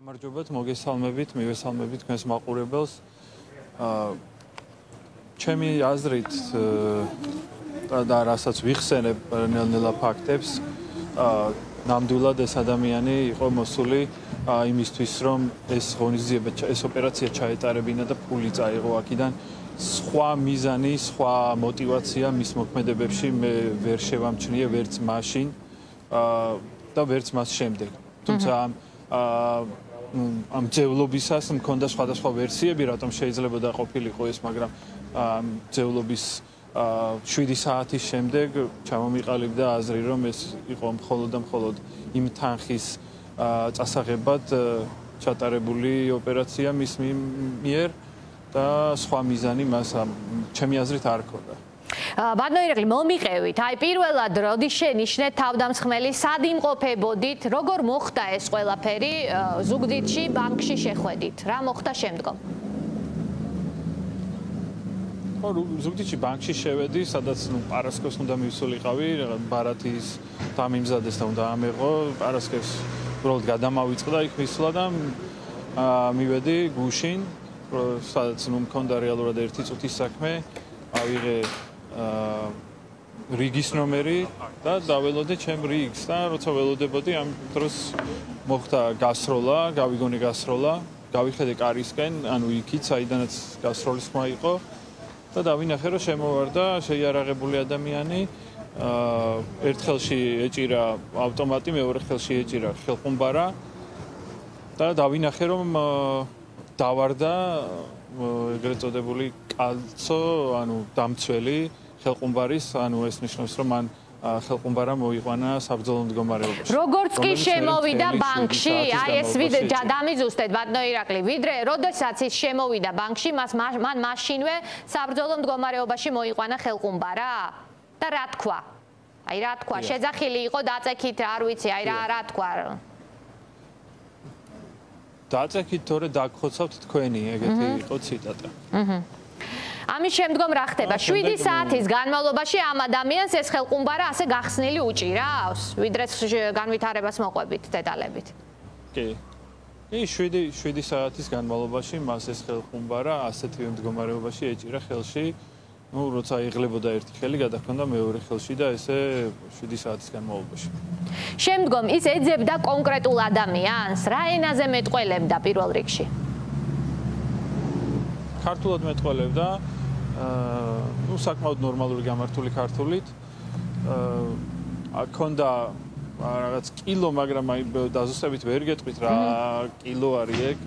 გამარჯობათ, მოგესალმებით, მივესალმებით თქვენს მაყურებელს. ჩემი აზრით და რასაც ვიხსენებ ნელ-ნელა ფაქტებს, ნამდვილად ეს ადამიანი იყო მოსული იმისთვის, რომ ეს ღონისძიება, ეს ოპერაცია ჩაეტარებინა და ფული წაიღო აქედან. სხვა მიზანი, სხვა мотиваცია მის მოქმედებებში მე ვერ შევამჩნიე ვერც მაშინ და ვერც მას შემდეგ. თუმცა ამ ძევლობისას მქონდა სხვადასხვა ვერსიები, რატომ შეიძლება და ყოფილიყო ეს, მაგრამ ძევლობის 7 საათის შემდეგ ჩამომიყალიბდა აზრი, რომ ეს იყო მხოლოდ და მხოლოდ იმ თანხის წასაღებად ჩატარებული ოპერაცია მის მიერ და სხვა მიზანი მას ჩემი აზრით არ ჰქონდა. ბატონო ირაკლი, მომიყევით. აი პირველად როდის შენიშნეთ თავდამსხმელი, სად იმყოფებოდით, როგორ მოხდა ეს ყველაფერი ზუგდიდში ბანკში შეხვედით? რა მოხდა შემდგომ? ზუგდიდში ბანკში შევედი, სადაც პარასკევს უნდა მივსულიყავი, ბარათის დამიმზადეს და უნდა ამეღო. პარასკევს უბრალოდ გადამავიწყდა იქ მისვლა და მივედი გუშინ, სადაც მქონდა რეალურად 1 წუთის საქმე, ავიღე რიგის ნომერი და დაველოდე ჩემ რიგს და როცა ველოდებოდი ამ დროს მოხდა გასროლა, გავიგონე გასროლა, გავიხედე კარისკენ, ანუ იქით, საიდანაც გასროლის ხმა იყო და დავინახე, რომ შემოვარდა შეიარაღებული ადამიანი, ერთ ხელში ეჭირა ავტომატი, მეორე ხელში ეჭირა ხელყუმბარა და დავინახე, რომ დავარდა ეგრეთ წოდებული კალცო, ანუ დამცველი ხელყუმბარის, ანუ ეს ნიშნავს, რომ მან ხელყუმბარა მოიყვანა საბრძოლო მდგომარეობაში. როგორც კი შემოვიდა ბანკში, აი ეს დამიზუსტეთ ბატონო ირაკლი, ვიდრე როდესაც ის შემოვიდა ბანკში, მან მაშინვე საბრძოლო მდგომარეობაში მოიყვანა ხელყუმბარა და რა თქვა? აი რა თქვა? შეძახილი იყო, დაწექით, არ ვიცი, აი რა თქვა? დაწექით, თორე დაგხოცავთ თქვენი, ეგეთი იყო ციტატა. ამის შემდგომ რა ხდება? 7 საათის განმავლობაში ამ ადამიანს ეს ხელყუმბარა ასე გახსნილი უჭირავს, ვიდრე განვითარებას მოყვებით დეტალებით. კი. 7 საათის განმავლობაში მას ეს ხელყუმბარა ასეთივე მდგომარეობაში ეჭირა ხელში. როცა იღლებოდა ერთი ხელი, გადაჰქონდა მეორე ხელში და ესე 7 საათის განმავლობაში. შემდგომ ის ეძებდა კონკრეტულ ადამიანს, რა ენაზე მეტყველებდა პირველ რიგში? ქართულად მეტყველებდა, საკმაოდ ნორმალური გამართული ქართულით. აქონდა რაღაც კილო, მაგრამ აი დაზუსტებით ვერ გეტყვით რა კილო არის ეგ.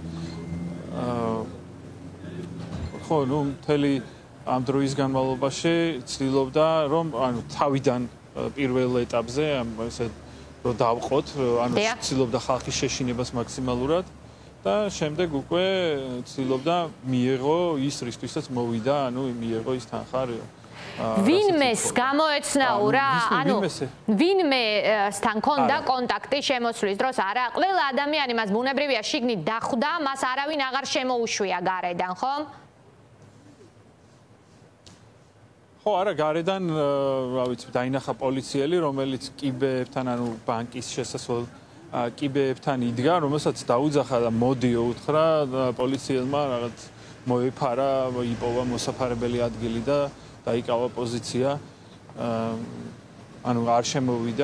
ხო, მთელი ამ დროის განმავლობაში ცდილობდა, რომ თავიდან პირველ ეტაპზე ესე რომ დავყოთ, ცდილობდა ხალხის შეშინებას მაქსიმალურად და შემდეგ უკვე ცდილობდა მიეღო ის რისთვისაც მოვიდა, მიეღო ის თანხა. ვინმეს გამოეცნაურა, ვინმესთან ქონდა კონტაქტი შემოსვლის დროს? არა, ყველა ადამიანი მას ბუნებრივია შიგნით დახვდა, მას არავინ აღარ შემოუშვია გარედან, ხო? ხო, არა, გარედან, რა ვიცი, დაინახა პოლიციელი, რომელიც კიბეებთან, ბანკის შესასვლელ კიბეებთან იდგა, რომელსაც დაუძახა და მოდიო უთხრა პოლიციელმა, რაღაც მოეფარა, იპოვა მოსაფარებელი ადგილი და დაიკავა პოზიცია. არ შემოვიდა.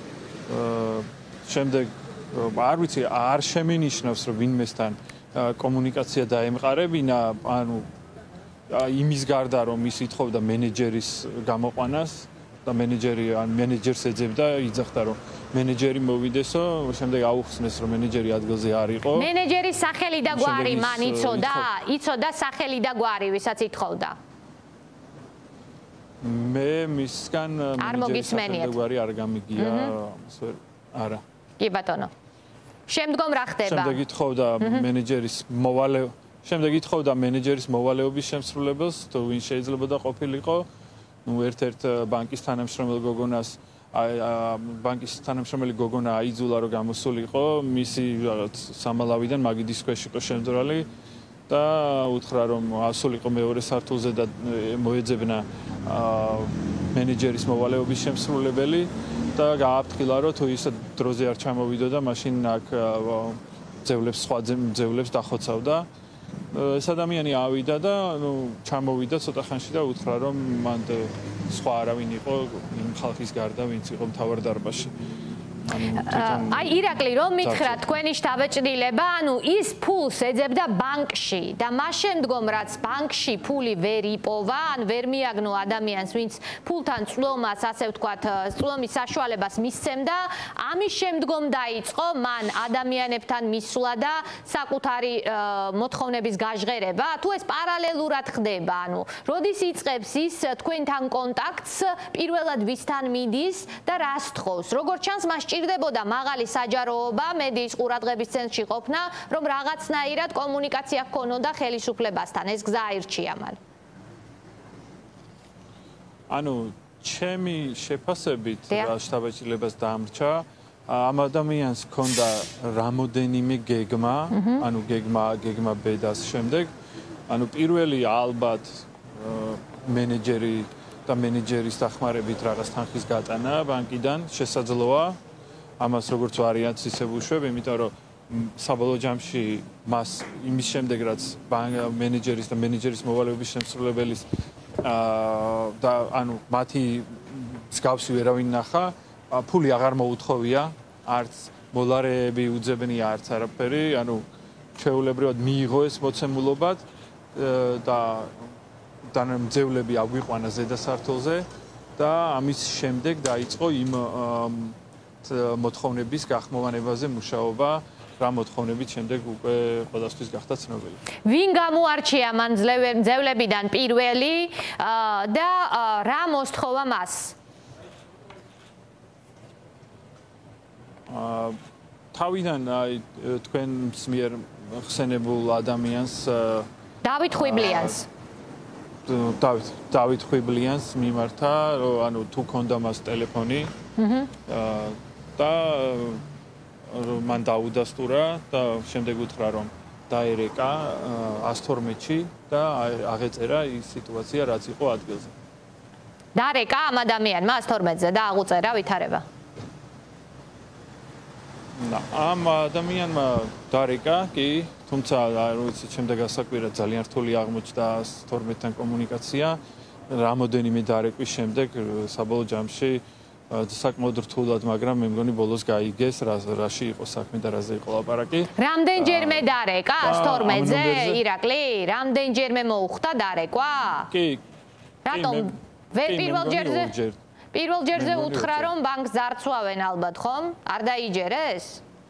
შემდეგ არ ვიცი, არ შემინიშნავს, რომ ვინმესთან კომუნიკაცია დაემყარებინა, იმის გარდა, რომ ის ითხოვდა მენეჯერის გამოყვანას და მენეჯერს ეძებდა, იძახდა, რომ მენეჯერი მოვიდესო, შემდეგ აუხსნეს, რომ მენეჯერი ადგილზე არ იყო. მენეჯერის სახელი და გვარი მან იცოდა სახელი და გვარი, ვისაც ითხოვდა? მე მისგან მენეჯერის სახელი და გვარი არ გამიგია, არა. კი ბატონო. შემდგომ რა ხდება? შემდეგ ითხოვდა მენეჯერის მოვალეობის შემსრულებელს, თუ ვინ შეიძლება და ყოფილიყო, ერთ-ერთ ბანკის თანამშრომელ გოგონას, ბანკის თანამშრომელი გოგონა აიძულა, რომ გამოსულიყო, მისი რაღაც სამალავიდან მაგიდის ქვეშ იყო შემძვრალი და უთხრა, რომ ასულიყო მეორე სართულზე და მოეძებნა მენეჯერის მოვალეობის შემსრულებელი და გააფრთხილა, რომ თუ ისე დროზე არ ჩამოვიდოდა, მაშინ აქ ძევლებს სხვა ძევლებს დახოცავდა. ეს ადამიანი ავიდა და ჩამოვიდა ცოტა ხანში და უთხრა რომ მან სხვა არავინ იყო იმ ხალხის გარდა ვინც იყო მთავარ დარბაზში. აი ირაკლი რომ მითხრა თქვენი შტაბ-ჭრილება, ის ფულს ეძებდა ბანკში და მას შემდგომ რაც ბანკში ფული ვერ იპოვა, ვერ მიაგნო ადამიანს, ვინც ფულთან წვლომას, ასე ვთქვათ, წვლომის საშუალებას მისცემდა, ამის შემდგომ დაიწყო მან ადამიანებთან მისვლა და საკუთარი მოთხოვნების გაჟღერება, თუ ეს პარალელურად ხდება, როდის იწყებს ის თქვენთან კონტაქტს, პირველად ვისთან მიდის და რას თხოვს, როგორც ჩანს მას ჭირდებოდა მაღალი საჯაროობა, მედიის ყურადღების ცენტრში ყოფნა, რომ რაღაცნაირად კომუნიკაცია ჰქონოდა ხელისუფლებასთან. ეს გზა აირჩია მან. ჩემი შეფასებით შტაბ-ჭრილებას დაამრჩა, ამ ადამიანს ჰქონდა რამოდენიმე გეგმა, გეგმა ბედას შემდეგ. პირველი ალბათ მენეჯერი და მენეჯერის დახმარებით რაღაც თანხის გატანა ბანკიდან შესაძლოა. ამას როგორც ვარიანტს ისე ვუშვებ, იმიტომ რომ საბოლოო ჯამში მას იმის შემდეგ რაც მენეჯერის და მენეჯერის მოვალეობის შემსრულებელის და მათი მსგავსი ვერავინ ნახა, ფული აღარ მოუთხოვია, არც მოლარეები უძებნია, არც არაფერი, ჩვეულებრივად მიიღო ეს მოცემულობად და მძევლები აგვიყვანა ზედასართულზე და ამის შემდეგ დაიწყო იმ მოთხოვნების გახმოვანებაზე მუშაობა, რა მოთხოვნებით შემდეგ უკვე ყველასთვის გახდა ცნობილი. ვინ გამოარჩია მან მძევლებიდან პირველი და რა მოსთხოვა მას? თავიდან თქვენს მიერ ხსენებულ ადამიანს დავით ხვიბლიანს. დავით ხვიბლიანს მიმართა, რომ თუ ქონდა მას ტელეფონი და მან დაუდასტურა და შემდეგ უთხრა რომ დაერეკა 112-ში და აღეწერა ის სიტუაცია რაც იყო ადგილზე. დაერეკა ამ ადამიანმა 112-ზე და აღუწერა ვითარება. ამ ადამიანმა დაერეკა კი, თუმცა ვიცით შემდეგ ასაკვირად ძალიან რთული აღმოჩნდა 112-თან კომუნიკაცია. რამოდენიმე დარეკვის შემდეგ საბოლოო ჯამში საკმაოდ რთულად, მაგრამ მე მგონი ბოლოს გაიგეს რაში იყო საქმე და რაზე იყო ლაპარაკი. რამდენჯერმე დარეკა 112-ზე, ირაკლი? რამდენჯერმე მოუხდა დარეკვა? კი. რატომ ვერ პირველ ჯერზე უთხრა რომ ბანკს ძარცვავენ ალბათ, ხომ? არ დაიჯერეს?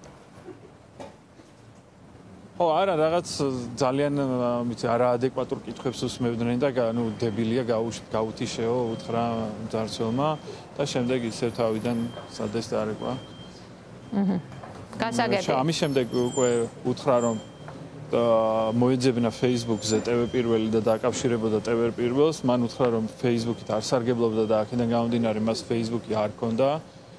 არა, რაღაც ძალიან არაადეკვატურ კითხვებს უსმევდნენ და დებილია გაუთიშეო უთხრა ძარცველმა და შემდეგ ისევ თავიდან სადეს დარეკვა. გასაგები. ამის შემდეგ უკვე უთხრა რომ მოეძებნა Facebook-ზე TV1 და დაკავშირებოდა TV1-ს, მან უთხრა რომ Facebook-ით არ სარგებლობდა და აქედან გამომდინარე მას Facebook-ი არ ჰქონდა.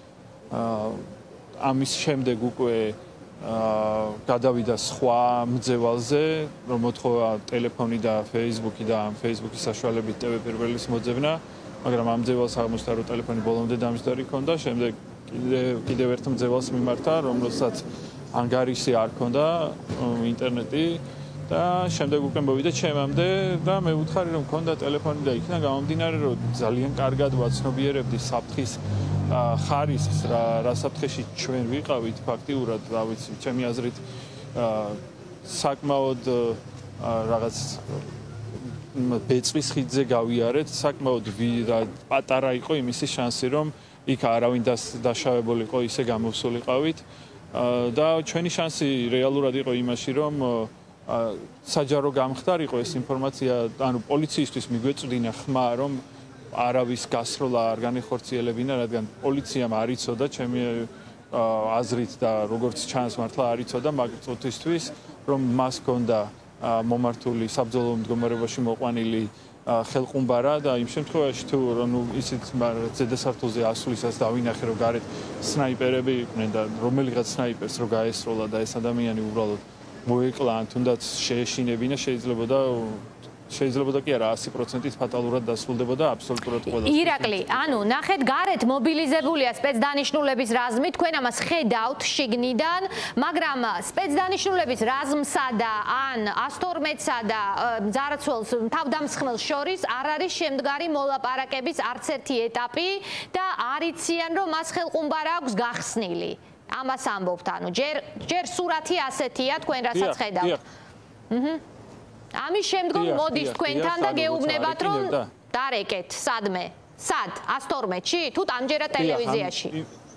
ამის შემდეგ უკვე გადავიდა სხვა მძევალზე, რომ მოთხოვა ტელეფონი და Facebook-ი და ამ Facebook-ის საშუალებით TV1-ის მოძებნა, მაგრამ ამ მძევალს აღმოჩნდა, რომ ტელეფონი ბოლომდე დამჯდარი ჰქონდა, შემდეგ კიდევ ერთ მძევალს მიმართა, რომელსაც ანგარიში არ ჰქონდა ინტერნეტი და შემდეგ უკვე მოვიდა ჩემამდე და მე ვუთხარი რომ ჰქონდა ტელეფონი და იქიდან გამომდინარე რომ ძალიან კარგად ვაცნობიერებდი საფრთხის ხარისხს რა საფრთხეში ჩვენ ვიყავით ფაქტიურად, რა ვიცი, ჩემი აზრით საკმაოდ რაღაც ბეწვის ხიდზე გავიარეთ, საკმაოდ პატარა იყო იმისი შანსი რომ იქ არავინ დაშავებულიყო, ისე გამოვსულიყავით და ჩვენი შანსი რეალურად იყო იმაში რომ საჯარო გამხდარიყო ეს ინფორმაცია, პოლიციისთვის მიგვეწვდინა ხმა რომ არავის გასროლა არ განეხორციელებინა, რადგან პოლიციამ არ იცოდა ჩემი აზრით და როგორც ჩანს მართლა არ იცოდა მაგ წუთისთვის რომ მას ჰქონდა მომართული საბრძოლო მდგომარეობაში მოყვანილი ხელყუმბარა და იმ შემთხვევაში თუ ისიც ზედასართულზე ასვლისას დავინახე რომ გარეთ სნაიპერები იყვნენ და რომელიღაც სნაიპერს რო გაესროლა და ეს ადამიანი უბრალოდ მოეკლა ან თუნდაც შეეშინებინა, შეიძლებოდა შეიძლებოდა კი არა 100%-ით ფატალურად დასრულდებოდა აბსოლუტურად ყველა. ირაკლი, ანუ ნახეთ გარეთ მობილიზებულია სპეცდანიშნულების რაზმი, თქვენ ამას ხედავთ შიგნიდან, მაგრამ სპეცდანიშნულების რაზმსა და ან 112-სა და მძარცველს თავდამსხმელს შორის არ არის შემდგარი მოლაპარაკების არც ერთი ეტაპი და არ იციან რომ მას ხელყუმბარა აქვს გახსნილი. ამას ამბობთ, ანუ ჯერ სურათი ასეთია თქვენ რასაც ხედავთ. ამის შემდგომ მოდის თქვენთან და გეუბნებათ რომ დარეკეთ სადმე? სად? 112-ში თუ ამჯერად ტელევიზიაში?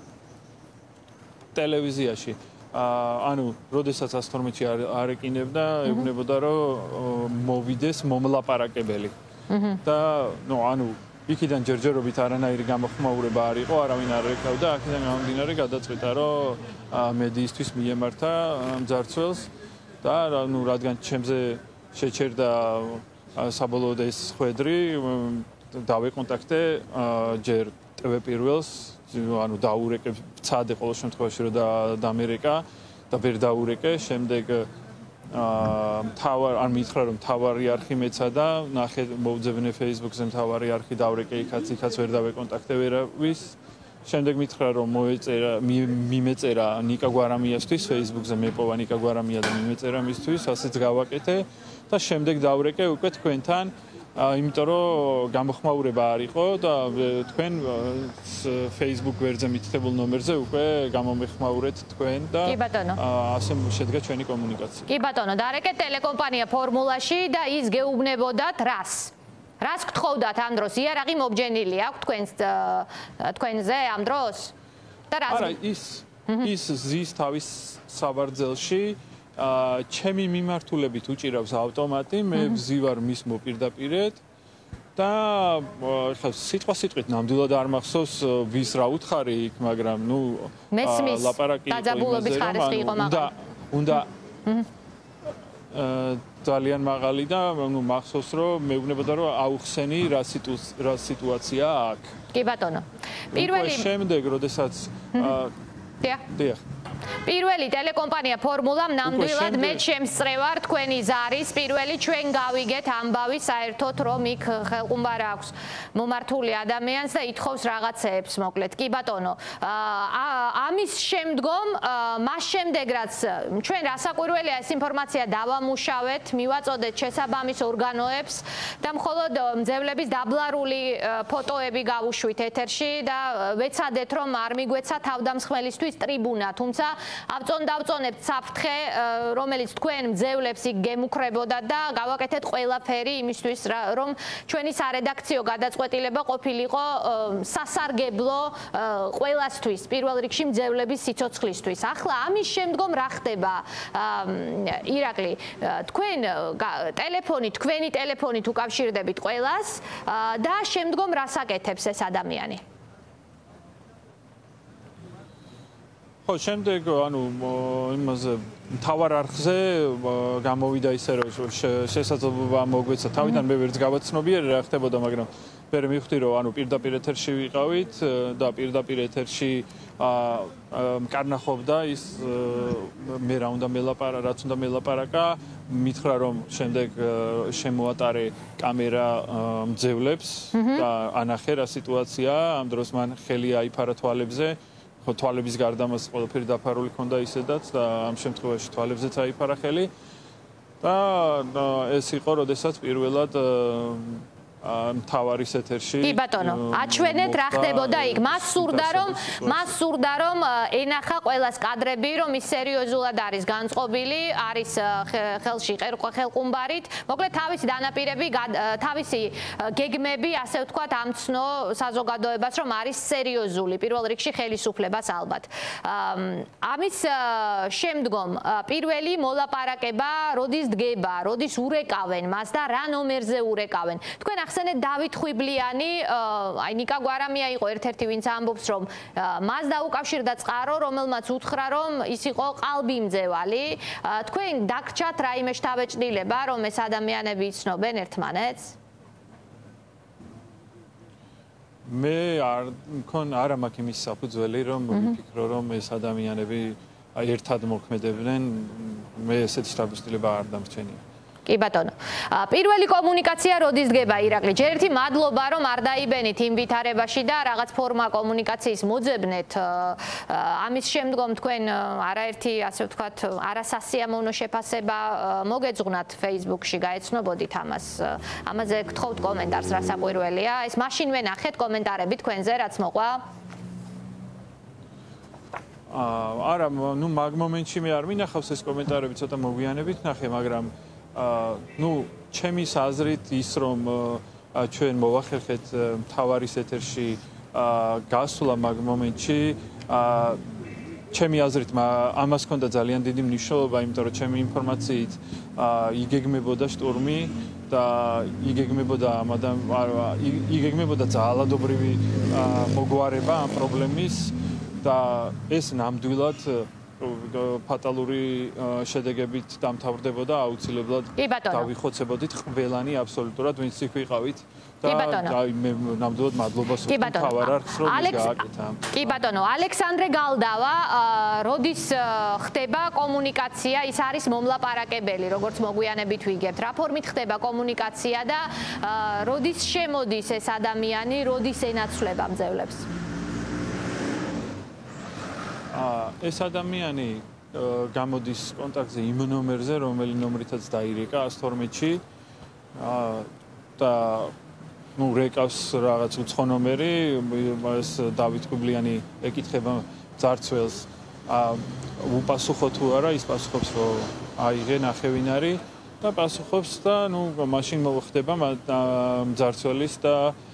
ტელევიზიაში. ანუ, როდესაც 112-ში არ ეკინებდა, ეუბნებოდა რომ მოვიდეს მომლაპარაკებელი. და ანუ იქიდან ჯერჯერობით არანაირი გამოხმაურება არ იყო, არავინ არ ეკავდა, აქედან გამომდინარე გადაწყვიტა რომ მედიისთვის მიემართა მძარცველს და რადგან ჩემზე შეჩერდა საბოლოოდ ეს ხვედრი, დავეკონტაქტე ჯერ TV პირველს, ანუ დაურეკე, ვცადე ყოველ შემთხვევაში რომ დამერეკა და ვერ დაურეკე, შემდეგ არ მითხრა რომ თავარი არხი მეცადა, ნახე მოვძებნე Facebook-ზე თავარი არხი დავრეკე იქაც ვერ დავეკონტაქტე ვერავის. შემდეგ მითხრა რომ მიმეწერა ნიკა გვარამიასთვის Facebook-ზე მეპოვა ნიკა გვარამია და მიმეწერა მისთვის, ასეც გავაკეთე და შემდეგ დავრეკე უკვე თქვენთან, იმიტომ რომ გამოხმაურება არ იყო და თქვენ Facebook გვერდზე მითითებულ ნომერზე უკვე გამომეხმაურეთ თქვენ და ასე შედგა ჩვენი კომუნიკაცია. კი ბატონო, დარეკეთ ტელეკომპანია ფორმულაში და ის გეუბნებოდათ რას? რას გთხოვდათ ამ დროს? იარაღი მობჯენილი აქვს თქვენზე ამ დროს? და რას? არა, ის ზის თავის სავარძელში ჩემი მიმართულებით უჭირავს ავტომატი, მე ვზივარ მის მოპირდაპირედ და სიტყვით ნამდვილად არ მახსოვს ვის რა უთხარი იქ, მაგრამ ლაპარაკი დაძაბულობის ხარისხი იყო მაღალი. უნდა ძალიან მაღალი და მახსოვს რომ მეუბნებოდა რომ აუხსენი რა სიტუაცია აქ. კი ბატონო. პირველი შემდეგ როდესაც დიახ პირველი ტელეკომპანია ფორმულამ ნამდვილად მე შემსწრევარ თქვენი ზარის პირველი ჩვენ გავიგეთ ამბავი საერთოდ რომ იქ ხელყუმბარა აქვს მომართული ადამიანს და ითხოვს რაღაცეებს მოკლედ. კი ბატონო, ამის შემდგომ მას შემდეგ რაც ჩვენ რასაკვირველია ეს ინფორმაცია დავამუშავეთ, მივაწოდეთ შესაბამის ორგანოებს და მხოლოდ მძევლების დაბლარული ფოტოები გავუშვით ეთერში და ვეცადეთ რომ არ მიგვეცა თავდამსხმელისთვის ტრიბუნა, თუმცა ავწონებთ საფრთხე, რომელიც თქვენ მძევლებს იქ გემუქრებოდა და გავაკეთეთ ყველაფერი იმისთვის, რომ ჩვენი სარედაქციო გადაწყვეტილება ყოფილიყო სასარგებლო ყველასთვის, პირველ რიგში მძევლების სიცოცხლისთვის. ახლა ამის შემდგომ რა ხდება? ირაკლი, თქვენი ტელეფონით უკავშირდებით ყველას და შემდგომ რას აკეთებს ეს ადამიანი? შემდეგ ანუ იმაზე მთავარ არხზე გამოვიდა ისე რომ შესაძლებლობა მოგვეცა თავიდან მე ვერც გავაცნობიერე რა ხდებოდა, მაგრამ მე მივხვდი რომ ანუ პირდაპირ ეთერში ვიყავით და პირდაპირ ეთერში მკარნახობდა ის მე რა უნდა რაც უნდა მელაპარაკა, მითხრა რომ შემდეგ შემოატარე კამერა მძევლებს და ანახე რა სიტუაცია, ამ დროს მან ხელი აიფარა თვალებზე. თვალების გარდა მას ყველაფერი დაფარული ჰქონდა ისედაც და ამ შემთხვევაში თვალებზეც აიფარა ხელი და ეს იყო როდესაც პირველად მთავარის ეთერში. კი ბატონო, აჩვენეთ რა ხდებოდა იქ. მას სურდა რომ ენახა ყველას კადრები, რომ ის სერიოზულად არის განწყობილი, არის ხელში ხელყუმბარით. მოკლედ თავისი დანაპირები, თავისი გეგმები, ასე ვთქვათ, ამცნო საზოგადოებას, რომ არის სერიოზული, პირველ რიგში ხელისუფლებას ალბათ. ამის შემდგომ პირველი მოლაპარაკება როდის დგება, როდის ურეკავენ მას და რა ნომერზე ურეკავენ. თქვენ ახსენეთ დავით ხვიბლიანი, აი ნიკა გვარამია იყო ერთ-ერთი ვინც ამბობს რომ მას დაუკავშირდა წყარო, რომელმაც უთხრა რომ ის იყო ყალბიმძევალი. თქვენ დაგჭათ რაიმე შთაბეჭდილება რომ ეს ადამიანები იცნობენ ერთმანეთს? მე არ მაქვს იმის საფუძველი რომ ვიფიქრო რომ ეს ადამიანები ერთად მოქმედებდნენ, მე ესეთი შთაბეჭდილება არ დამრჩენია. კი ბატონო. პირველი კომუნიკაცია როდის დგება ირაკლი? ჯერ ერთი მადლობა რომ არ დაიბენით იმ ვითარებაში და რაღაც ფორმა კომუნიკაციის მოძებნეთ. ამის შემდგომ თქვენ არაერთი ასე ვთქვათ, არასასიამოვნო შეფასება მოგეძღვნათ Facebook-ში, გაეცნობოდით ამას. ამაზე გთხოვთ კომენტარს, რა საკვირველია. ეს მაშინვე ნახეთ კომენტარები თქვენზე, რაც მოყვა. არა, ნუ მაგ მომენტში მე არ მინახავს ეს კომენტარები, ცოტა მოგვიანებით ნახე, მაგრამ ნუ ჩემის აზრით ის რომ ჩვენ მოვახერხეთ მთავარის ეთერში გასვლა მაგ მომენტში ჩემი აზრით ამას ჰქონდა ძალიან დიდი მნიშვნელობა, იმიტომ რომ ჩემი ინფორმაციით იგეგმებოდა შტურმი და იგეგმებოდა ძალადობრივი მოგვარება ამ პრობლემის და ეს ნამდვილად ფატალური შედეგებით დამთავრდებოდა აუცილებლად დავიხოცებოდით ყველანი აბსოლუტურად ვინც იქ ვიყავით და მე ნამდვილად მადლობას ვუხდით თავარარხს რომ გააკეთა. კი ბატონო, ალექსანდრე გალდავა, როდის ხდება კომუნიკაცია, ის არის მომლაპარაკებელი, როგორც მოგვიანებით ვიგებთ. რა ფორმით ხდება კომუნიკაცია და როდის შემოდის ეს ადამიანი, როდის ენაცვლება მძევლებს? ეს ადამიანი გამოდის კონტაქტზე იმ ნომერზე, რომელი ნომრითაც დაირეკა 112-ში და ნუ რეკავს რაღაც უცხო ნომერი, ეს დავით კუბლიანი ეკითხება ძარცველს უპასუხო თუ არა, ის პასუხობს რომ აიღე ნახე ვინ არის და პასუხობს და ნუ მაშინ მოხდება ძარცველის და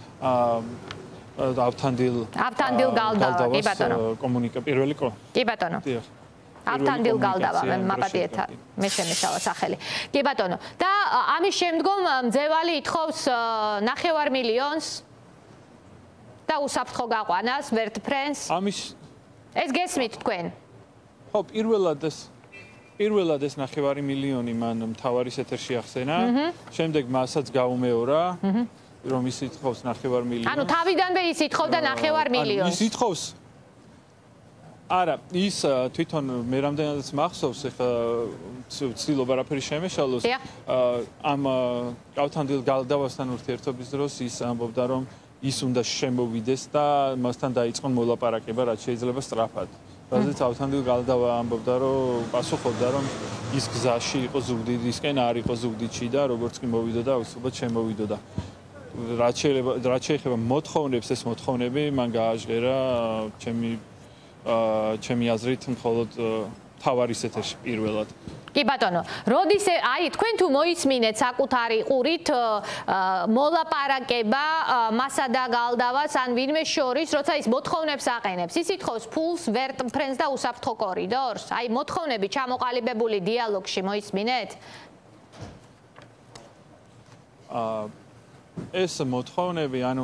ავთანდილ გალდავა, კი ბატონო. კომუნიკა პირველი კი ბატონო. ავთანდილ გალდავა, მაპატიეთა მე შემეშალა სახელი. კი ბატონო. და ამის შემდგომ მძევალი ითხოვს 9 მილიონს და უსაფრთხო გაყვანას ვერტფრენს. ეს გესმით თქვენ? ხო, პირველად ეს 9 მილიონი მან მთავარის ეთერში ახსენა, შემდეგ მასაც გაუმეორა. რომ ის ითხოვს 9 მილიონს. ანუ თავიდანვე ის ითხოვდა 9 მილიონს. ის ითხოვს. არა, ის თვითონ მე რამდენადაც მახსოვს, ეხლა ვცდილობ არაფერი შემეშალოს. ამ ავთანდილ გალდავასთან ურთიერთობის დროს ის ამბობდა, რომ ის უნდა შემოვიდეს და მასთან დაიწყონ მოლაპარაკება, რაც შეიძლება სწრაფად. რადგან ავთანდილ გალდავა ამბობდა, რომ პასუხობდა, რომ ის გზაში იყო ზუგდიდისკენ, არ იყო ზუგდიდში და როგორც კი მოვიდოდა, აუცილებლად შემოვიდოდა. რაც შეიძლება მოთხოვნებს, ეს მოთხოვნები მან გააჟღერა ჩემი აზრით მხოლოდ თავარის ეთერში პირველად. კი ბატონო, როდის აი თქვენ თუ მოისმინეთ საკუთარი ყურით მოლაპარაკება მასა და გალდავას ან ვინმე შორის, როცა ის მოთხოვნებს აყენებს, ის ითხოვს ფულს, ვერტფრენს და უსაფრთხო კორიდორს? აი მოთხოვნები ჩამოყალიბებული დიალოგში მოისმინეთ? ეს მოთხოვნები, ანუ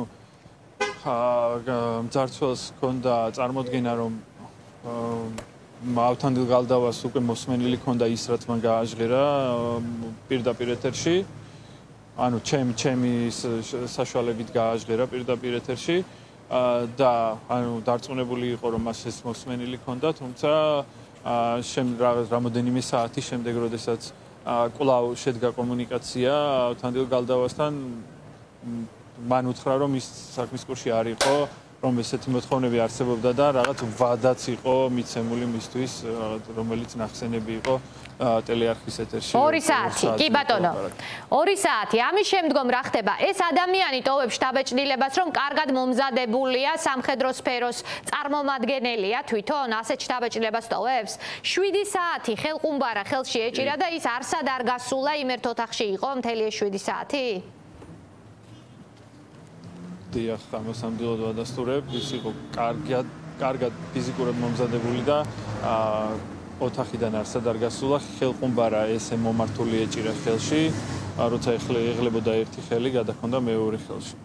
მძარცველს ჰქონდა წარმოდგენა, რომ ავთანდილ გალდავას უკვე მოსმენილი ჰქონდა ის, რაც მან გააჟღერა პირდაპირ ეთერში. ანუ ჩემი საშუალებით გააჟღერა პირდაპირ ეთერში და ანუ დარწმუნებული იყო, რომ მას ეს მოსმენილი ჰქონდა, თუმცა რამოდენიმე საათის შემდეგ, როდესაც კვლავ შედგა კომუნიკაცია ავთანდილ გალდავასთან, მან უთხრა, რომ ის საქმის კურსში არ იყო, რომ ესეთი მოთხოვნები არსებობდა და რაღაც ვადაც იყო მიცემული მისთვის, რომელიც ნახსენები იყო ტელეარხის ეთერში. 2 საათი, კი ბატონო. 2 საათი. ამის შემდგომ რა ხდება? ეს ადამიანი ტოვებს შტაბ-ჭრილებას, რომ კარგად მომზადებულია სამხედრო სფეროს წარმომადგენელია თვითონ, ასეთ შტაბ-ჭრილებას ტოვებს. 7 საათი ხელყუმბარა ხელში ეჭირა და ის არსად არ გასულა იმ ერთ ოთახში იყო მთელი 7 საათი? დიახ, ამას ამდენად ვადასტურებ, ის იყო კარგად ფიზიკურად მომზადებული და ოთახიდან არსად არ გასულა, ხელყუმბარა ესე მომართული ეჭირა ხელში, როცა ეღლებოდა ერთი ხელი, გადაჰქონდა მეორე ხელში.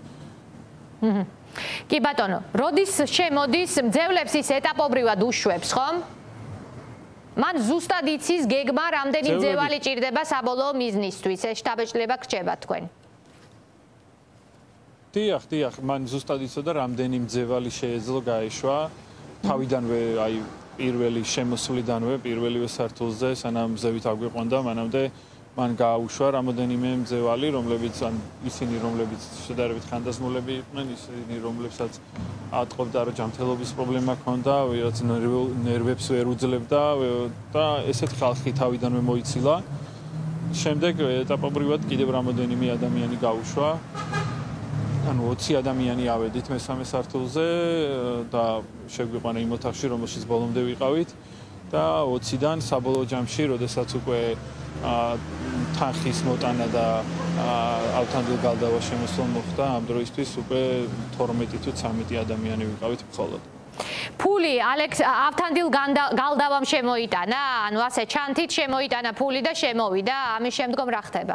კი ბატონო, როდის შემოდის მძევლებს ის ეტაპობრივად უშვებს, ხომ? მან ზუსტად იცის გეგმა, რამდენი მძევალი ჭირდება საბოლოო მიზნისთვის, ეს შტაბ-ჭრილება გრჩება თქვენ? დიახ, მან ზუსტად იცოდა, რამდენი მძევალი შეეძლო გაეშვა თავიდანვე, პირველი შემოსვლიდანვე, პირველივე სართულზე, სანამ მზევით აგვიყვანდა, მანამდე მან გააუშვა რამოდენიმე მძევალი, რომლებიც ისინი რომლებიც შედარებით ხანდაზმულები იყვნენ, ისინი რომლებსაც ატყობდა რომ ჯანმრთელობის პრობლემა ჰქონდა, ვიღაც ნერვებს ვერ უძლებდა და ესეთ ხალხი თავიდანვე მოიცილა. შემდეგ ეტაპობრივად კიდევ რამოდენიმე ადამიანი გაუშვა. ანუ 20 ადამიანი ავედით მესამე სართულზე და შეგვიყვანა იმ ოთახში, რომელშიც ბოლომდე ვიყავით და 20-დან საბოლოო ჯამში, როდესაც უკვე თანხის მოტანა და ავთანდილ გალდავა შემოსვლა მოხდა, ამ დროისთვის უკვე 12 თუ 13 ადამიანი ვიყავით მხოლოდ. ფული ავთანდილ გალდავამ შემოიტანა, ანუ ასე ჩანთით შემოიტანა ფული და შემოვიდა, ამის შემდგომ რა ხდება?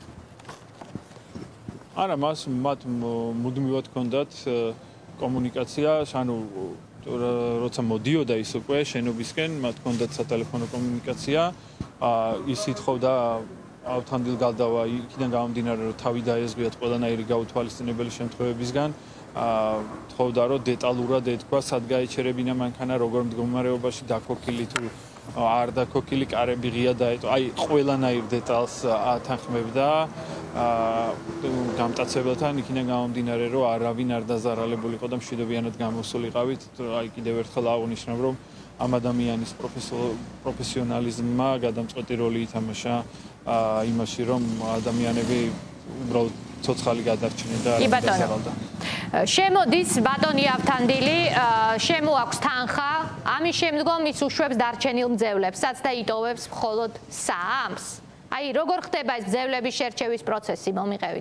არა, მათ მუდმივად ჰქონდათ კომუნიკაცია, ანუ როცა მოდიოდა ის უკვე შენობისკენ, მათ ჰქონდათ სატელეფონო კომუნიკაცია. ის ითხოვდა ავთანდილ გალდავა იქიდან გამომდინარე, რომ თავი დაეზღიათ ყველანაირი გაუთვალისწინებელი შემთხვევებისგან. თხოვდა რომ დეტალურად ეთქვა, სად გაეჩერებინა მანქანა, როგორ მდგომარეობაში დაქოქილი თუ არ დაქოქილი, კარები ღია დაეტო. აი, ყველანაირ დეტალს ათანხმებდა გამტაცებელთან, იქიდან გამომდინარე, რომ არავინ არ დაზარალებულიყო და მშვიდობიანად გამოსულიყავით. აი, კიდევ ერთხელ აღვნიშნავ, რომ ამ ადამიანის პროფესიონალიზმმა გადამწყვეტი როლი ითამაშა იმაში, რომ ადამიანები უბრალოდ ცოცხალი გადარჩნენ და არ დაზარალდა. შემოდის ბატონი ავთანდილი, შემოაქვს თანხა, ამის შემდგომ ის უშვებს დარჩენილ მძევლებსაც და იტოვებს მხოლოდ 3-ს. აი, როგორ ხდება ეს მძევლების შერჩევის პროცესი, მომიყევით?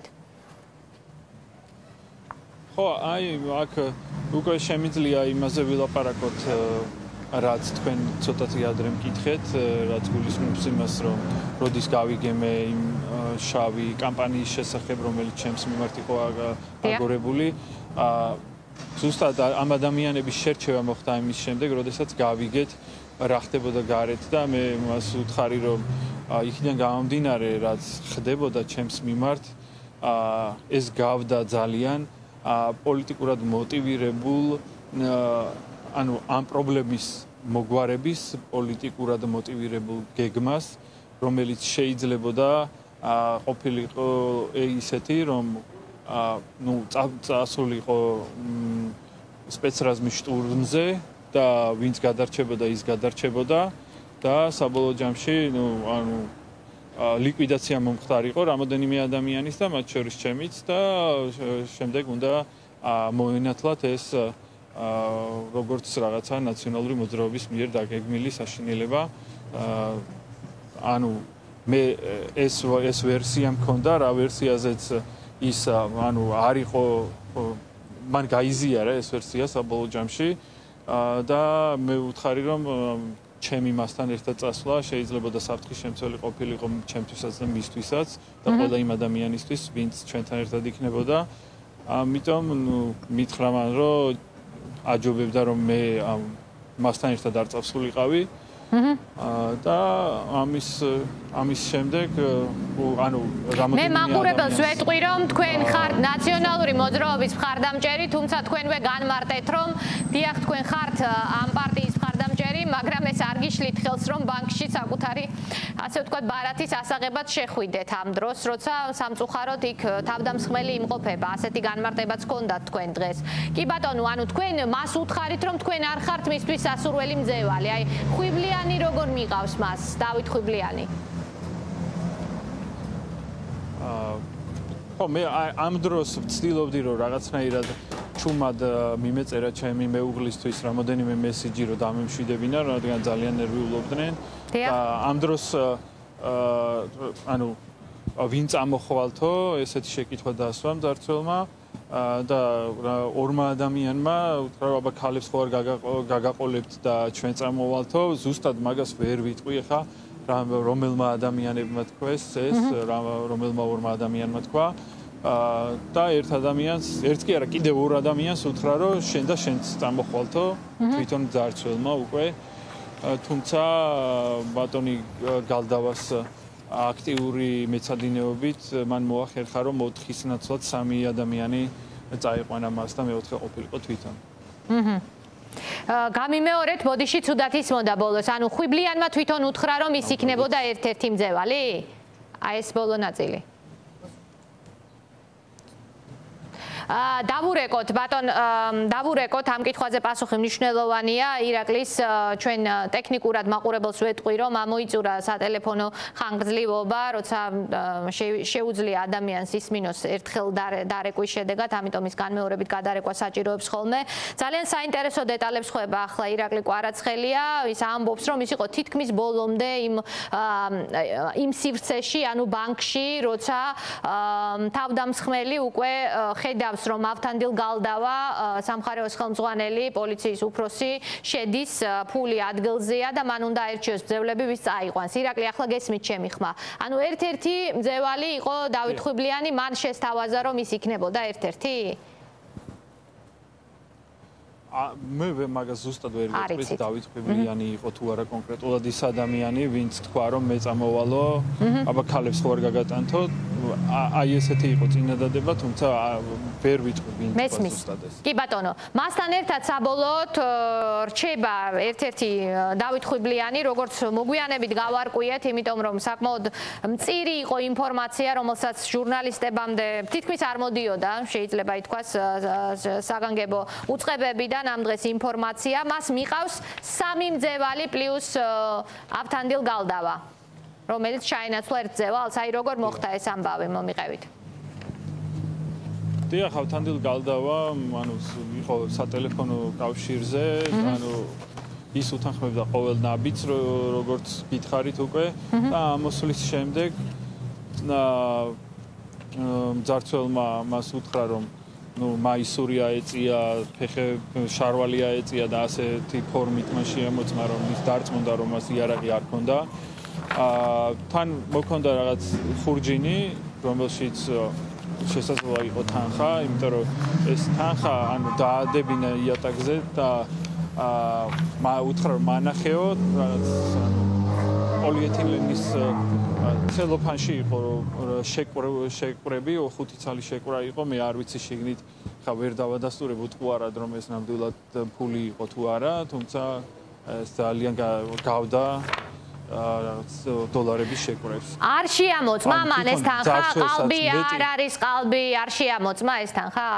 ხო, აი, აქ უკვე შემიძლია იმაზე ვილაპარაკოთ, რაც თქვენ ცოტათი ადრე მკითხეთ, რაც გულისხმობს იმას, რომ როდის გავიგე მე იმ შავი კამპანიის შესახებ, რომელიც ჩემს მიმართ იყო აგორებული. ზუსტად ამ ადამიანების შერჩევა მოხდა იმის შემდეგ, როდესაც გავიგეთ რა ხდებოდა გარეთ და მე მას ვუთხარი, რომ იქიდან გამომდინარე, რაც ხდებოდა ჩემს მიმართ, ეს გავდა ძალიან პოლიტიკურად მოტივირებულ ანუ ამ პრობლემის მოგვარების პოლიტიკურად მოტივირებულ გეგმას, რომელიც შეიძლებოდა ყოფილიყო ისეთი, რომ წასულიყო სპეცრაზმის შტურმზე და ვინც გადარჩებოდა, ის გადარჩებოდა და საბოლოო ჯამში, ლიკვიდაცია მომხდარიყო რამოდენიმე ადამიანის და მათ შორის ჩემიც და შემდეგ უნდა მოენათლათ ეს როგორც რაღაცა ნაციონალური მოძრაობის მიერ დაგეგმილი საშინელება. ანუ მე ეს ვერსია მქონდა, რა ვერსიაზეც ის არ იყო, მან გაიზიარა ეს ვერსია საბოლოო ჯამში და მე ვუთხარი, რომ ჩემი მასთან ერთად წასვლა შეიძლებოდა საფრთხის შემცველი ყოფილიყო ჩემთვისაც და მისთვისაც და ყველა იმ ადამიანისთვის, ვინც ჩვენთან ერთად იქნებოდა. ამიტომ მითხრა მან, რომ აჯობებდა, რომ მე მასთან ერთად არ წავსულიყავი და ამის შემდეგ ანუ მე მაყურებელს ვეტყვი, რომ თქვენ ხართ ნაციონალური მოძრაობის მხარდამჭერი, თუმცა თქვენვე განმარტეთ, რომ დიახ, თქვენ ხართ ამ პარტიის მხარდამჭერი, მაგრამ ეს არ გიშლით ხელს, რომ ბანკში საკუთარი, ასე ვთქვათ, ბარათის ასაღებად შეხვიდეთ ამ დროს, როცა სამწუხაროდ იქ თავდამსხმელი იმყოფება, ასეთი განმარტებაც ჰქონდათ თქვენ დღეს. კი ბატონო, ანუ თქვენ მას უთხარით, რომ თქვენ არ ხართ მისთვის სასურველი მძევალი. აი, ხვიბლიანი როგორ მიყავს მას, დავით ხვიბლიანი? ხო, მე ამ დროს ვცდილობდი, რომ რაღაცნაირად ჩუმად მიმეწერა ჩემი მეუღლისთვის რამოდენიმე მესიჯი, რომ დამემშვიდებინა, რადგან ძალიან ნერვიულობდნენ და ამ დროს ანუ ვინ წამოხვალთო, ესეთი შეკითხვა დაასვა მძარცველმა და ორმა ადამიანმა უთხრა, აბა ქალებს ხო არ გაგაყოლებთ და ჩვენ წამოვალთო, ზუსტად მაგას ვერ ვიტყვი ხა. რომელმა ადამიანებმა თქვეს ეს, რომელმა ორმა ადამიანმა თქვა და ერთ ადამიანს, ერთ კი არა, კიდევ ორ ადამიანს უთხრა, რომ შენ და შენც წამოხვალთო, თვითონ ძარცველმა უკვე. თუმცა ბატონი გალდავას აქტიური მეცადინეობით მან მოახერხა, რომ 4-ის ნაცვლად 3 ადამიანი წაიყვანა მას და მეოთხე ყოფილიყო თვითონ. გამიმეორეთ, ბოდიში ცუდად ისმოდა ბოლოს. ანუ ხვიბლიანმა თვითონ უთხრა, რომ ის იქნებოდა ერთ-ერთი მძევალი? აი ეს ბოლო ნაწილი. დავურეკოთ ბატონ დავურეკოთ ამ კითხვაზე პასუხი მნიშვნელოვანია ირაკლის ჩვენ ტექნიკურად მაყურებელს ვეტყვი რომ ამოიწურა სატელეფონო ხანგრძლივობა როცა შეუძლია ადამიანს ისმინოს ერთხელ დარეკვის შედეგად ამიტომ ის განმეორებით გადარეკვა საჭიროებს ხოლმე ძალიან საინტერესო დეტალებს ხვება ახლა ირაკლი კვარაცხელია ის ამბობს რომ ის იყო თითქმის ბოლომდე იმ სივრცეში ანუ ბანკში როცა თავდამსხმელი უკვე ხედავს რომ ავთანდილ გალდავა სამხარეოს ხელმძღვანელი პოლიციის უფროსი შედის ფული ადგილზეა და მან უნდა აერჩიოს მძევლები ვის წაიყვანს ირაკლი ახლა გესმით ჩემი ხმა ანუ ერთ-ერთი მძევალი იყო დავით ხვიბლიანი მან შესთავაზა რომ ის იქნებოდა ერთ-ერთი მე მაგას ზუსტად ვერ ვიტყვი დავით ხვიბლიანი იყო თუ არა კონკრეტულად ის ადამიანი ვინც თქვა რომ მე წამოვალო აბა ქალებს ხო არ გაგატანთო აი ესეთი იყო წინადადება თუმცა ვერ ვიტყვი ვინც ზუსტად ეს კი ბატონო მასთან ერთად საბოლოოდ რჩება ერთ-ერთი დავით ხვიბლიანი როგორც მოგვიანებით გავარკვიეთ იმიტომ რომ საკმაოდ მწირი იყო ინფორმაცია რომელსაც ჟურნალისტებამდე თითქმის არ მოდიოდა შეიძლება ითქვას საგანგებო უწყებებიდან ამ დღეს ინფორმაცია მას მიყავს სამი მძევალი პლუს ავთანდილ გალდავა რომელიც ჩაენაცვლა ერთ მძევალს აი როგორ მოხდა ეს ამბავი მომიყევით დიახ ავთანდილ გალდავა ანუ იყო სატელეფონო კავშირზე ანუ ის უთანხმებდა ყოველ ნაბიჯს როგორც გითხარით უკვე და მოსვლის შემდეგ მძარცველმა მას უთხრა რომ ну მაისურია ეწია, ფეხე შარვალია ეწია და ასეთი ფორმით მან შეამოწმა რომ ის დარწმუნდა რომ მას იარაღი არ ქონდა. თან მოქონდა რაღაც ხურჯინი, რომელშიც შესაძლოა იყო თანხა, იმიტომ რომ ეს თანხა ანუ დაადებინა იატაკზე და უთხრა რომ მანახეო რაღაც პოლიეთილენის ცელოფანში იყო შეკვრები, 5 ცალი შეკვრა იყო, მე არ ვიცი შეგნით ხა ვერ დავადასტურებ უტყუარად რომ ეს ნამდვილად ფული იყო თუ არა, თუმცა ეს ძალიან გავდა რაღაც დოლარების შეკვრებს. არ შეამოწმა მან ეს თანხა, ყალბი არ არის ყალბი, არ შეამოწმა ეს თანხა?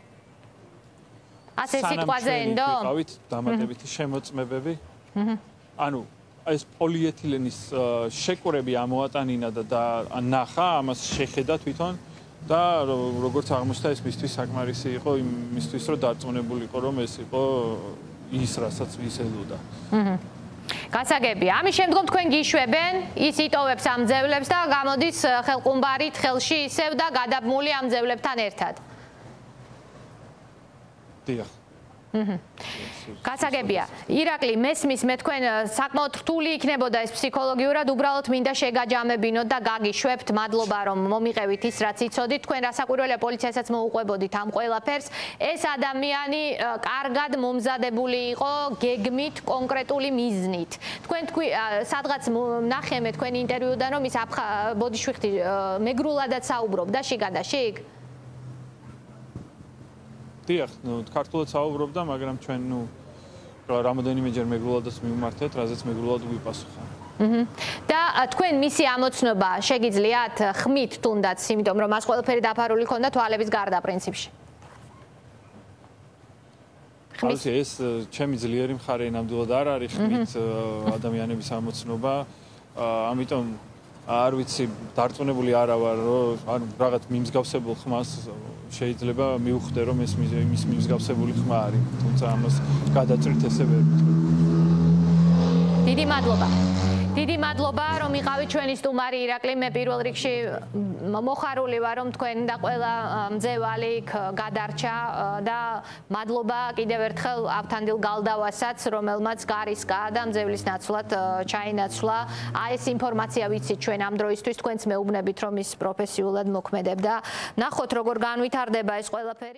ასე სიტყვაზე ენდო? ვიყავით დამატებითი შემოწმებები. ანუ ეს პოლიეთილენის შეკვრები ამოატანინა და ნახა, ამას შეხედა თვითონ და როგორც აღმოჩნდა ეს მისთვის საკმარისი იყო იმისთვის რომ დარწმუნებულიყო რომ ეს იყო ის რასაც ვისელოდა. გასაგებია. ამის შემდგომ თქვენ გიშვებენ, ის იტოვებს ამ მძევლებს და გამოდის ხელყუმბარით ხელში ისევ და გადაბმული ამ მძევლებთან ერთად. დიახ. გასაგებია. ირაკლი, მესმის მე თქვენ საკმაოდ რთული იქნებოდა ეს ფსიქოლოგიურად, უბრალოდ მინდა შეგაჯამებინოთ და გაგიშვებთ. მადლობა რომ მომიყევით ის რაც იცოდით. თქვენ რასაკვირველია პოლიციასაც მოუყვებოდით ამ ყველაფერს. ეს ადამიანი კარგად მომზადებული იყო გეგმით, კონკრეტული მიზნით. თქვენ სადღაც ნახე მე თქვენ ინტერვიუდან რომ ის ბოდიშვიხტი მეგრულადაც საუბრობდა შიგადაშიგ. დიახ, ქართულად საუბრობდა, მაგრამ ჩვენ რამოდენიმეჯერ მეგრულადაც მივმართეთ, რაზეც მეგრულად ვიპასუხა. და თქვენ მისი ამოცნობა შეგიძლიათ ხმით თუნდაც, იმიტომ რომ მას ყველაფერი დაფარული ქონდა თვალების გარდა პრინციპში. ხმით ეს ჩემი ძლიერი მხარე ნამდვილად არ არის ხმით ადამიანების ამოცნობა, ამიტომ არ ვიცი, დარწმუნებული არა ვარ, რომ ანუ რაღაც მიმსგავსებულ ხმას შეიძლება მივხვდე, რომ ეს მის მიმსგავსებული ხმა არის, თუმცა ამას გადაწყვეტ ესე ვერ ვიტყვი. დიდი მადლობა, რომ იყავით ჩვენი სტუმარი ირაკლი. მე პირველ რიგში მოხარული ვარ, რომ თქვენ და ყველა მძევალი გადარჩა და მადლობა კიდევ ერთხელ ავთანდილ გალდავასაც, რომელმაც გარისკა და მძევლის ნაცვლად ჩაინაცვლა. ეს ინფორმაცია ვიცით ჩვენ ამ დროისთვის, თქვენც მეუბნებით, რომ ის პროფესიულად მოქმედებდა. ნახოთ, როგორ განვითარდება ეს ყველაფერი.